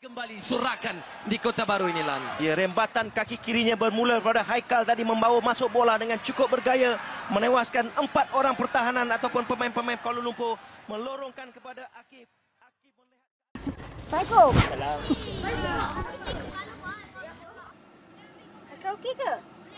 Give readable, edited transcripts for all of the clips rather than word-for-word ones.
Kembali surakan di Kota Baru ini, Lan. Ya, rembatan kaki kirinya bermula pada Haikal tadi membawa masuk bola dengan cukup bergaya, menewaskan 4 orang pertahanan ataupun pemain-pemain Kuala Lumpur, melorongkan kepada Akif. Akif melihat. Assalamualaikum. Salam. Haikal okey ke?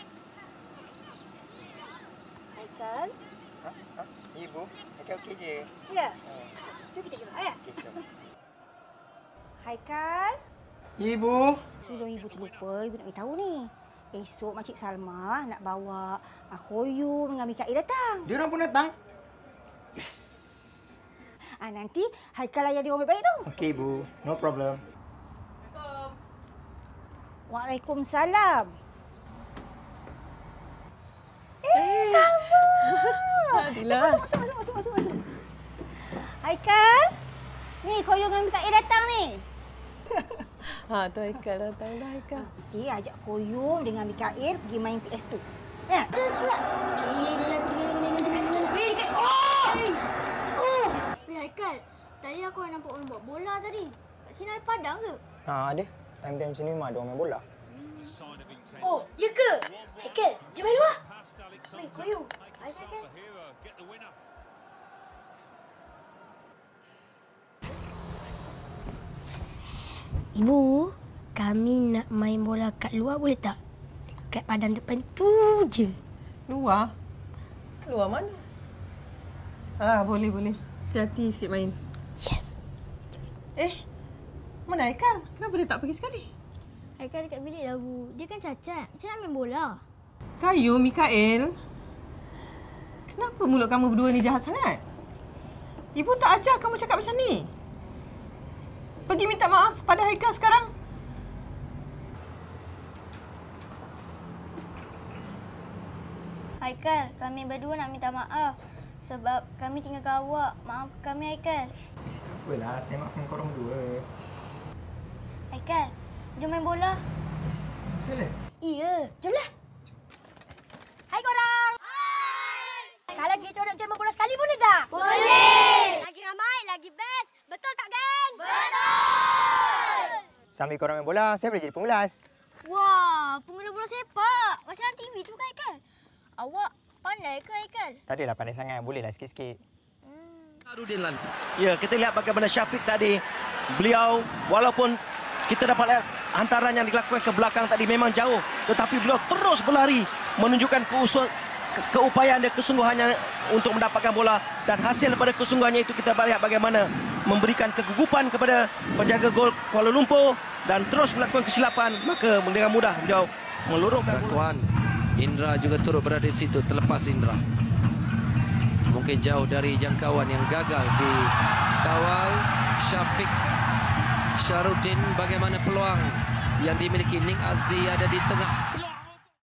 Haikal? Ibu, Haikal okey je. Ya. Jom kita tengok, ayah. Okey, jom. Haikal? Ibu. Sebelum ibu terlupa, ibu nak beritahu ni. Esok Makcik Salma nak bawa Khoyum dengan Mikail datang. Dia orang pun datang? Yes. Nanti Haikal layan dia orang baik-baik tu. Okey, Ibu. No problem. Waalaikumsalam. Salma! Alhamdulillah. Masuk. Haikal? Ni Khoyum dengan Mikail datang ni. Tu Haikal datang dah, Haikal. Nanti ajak Khoyum dengan Mikail pergi main PS2. Ya? Haikal, tadi aku nampak orang buat bola tadi. Kat sini ada padang ke? Ada. Time-time sini memang ada orang main bola. Oh, ya ke? Haikal, jom main luar. Main koyum. Aisyah kan? Ibu, kami nak main bola kat luar boleh tak? Kat padang depan tu je. Luar? Luar mana? Boleh. Hati-hati sikit main. Yes. Mana Haikal? Kenapa dia tak pergi sekali? Haikal dekat bilik dah, Bu. Dia kan cacat. Macam nak main bola? Kayu, Mikail. Kenapa mulut kamu berdua ni jahat sangat? Ibu tak ajar kamu cakap macam ni. Pergi minta maaf pada Haikal sekarang. Haikal, kami berdua nak minta maaf. Sebab kami tinggalkan awak. Maaf kami, Haikal. Tak apalah, saya maafkan korang dua. Haikal, jom main bola. Betul ke? Iya, jomlah. Hai korang. Hai. Kalau kita orang cuma bola sekali boleh tak? Boleh. Lagi ramai, lagi best. Betul tak, geng? Betul. Sambil korang main bola, saya boleh jadi pengulas. Wah, pengguna bola sepak. Macam dalam TV tu kan, Haikal? Awak pandai ke, Haikal? Tak adalah pandai sangat, bolehlah sikit-sikit. Arudin, Lan. Ya, kita lihat bagaimana Syafiq tadi. Beliau walaupun kita dapat lihat hantaran yang dilakukan ke belakang tadi memang jauh, tetapi beliau terus berlari menunjukkan keupayaan dia, kesungguhannya untuk mendapatkan bola, dan hasil daripada kesungguhannya itu kita lihat bagaimana memberikan kegugupan kepada penjaga gol Kuala Lumpur dan terus melakukan kesilapan, maka dengan mudah beliau meluruskan bola. Zakuan. Indra juga turut berada di situ. Terlepas Indra. Mungkin jauh dari jangkauan yang gagal dikawal Syafiq. Syarudin, bagaimana peluang yang dimiliki Ning Azri ada di tengah.